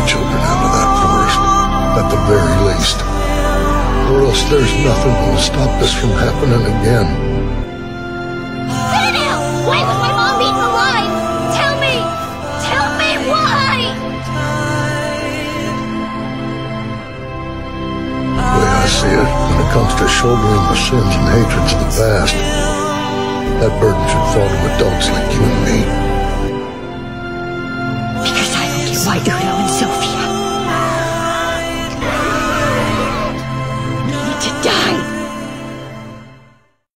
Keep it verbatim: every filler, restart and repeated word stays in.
children out of that forest, at the very least. Or else there's nothing gonna stop this from happening again. Daniel! Why was my mom eaten alive? Tell me! Tell me why! The way I see it, when it comes to shouldering the sins and hatreds of the past, that burden should fall to adults like you and me.